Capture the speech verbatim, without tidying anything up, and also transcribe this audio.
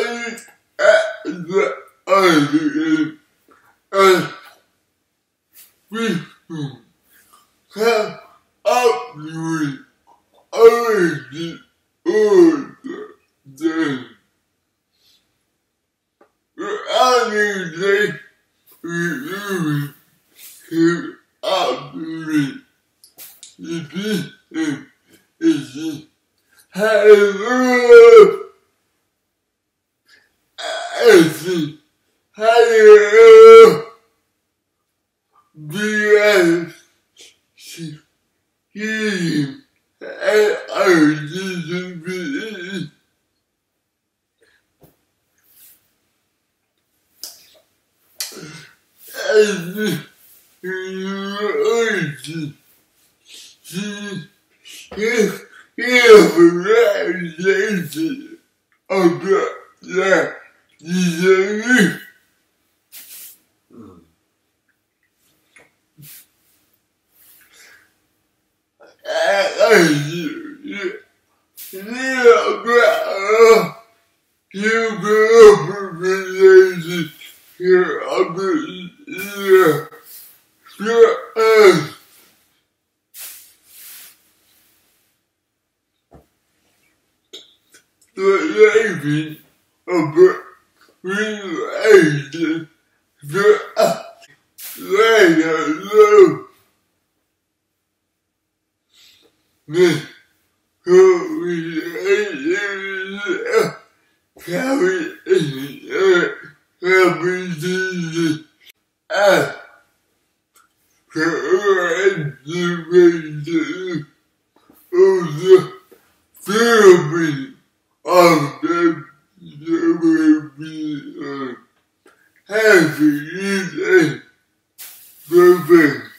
the other and people come up with already all the time. Reality we keep up with the system is hello. I see hello. Because healing and our disability. And you see, if you realization of the disability. This carry a repetition as corrective of the therapy of the therapy. Happy is a perfect.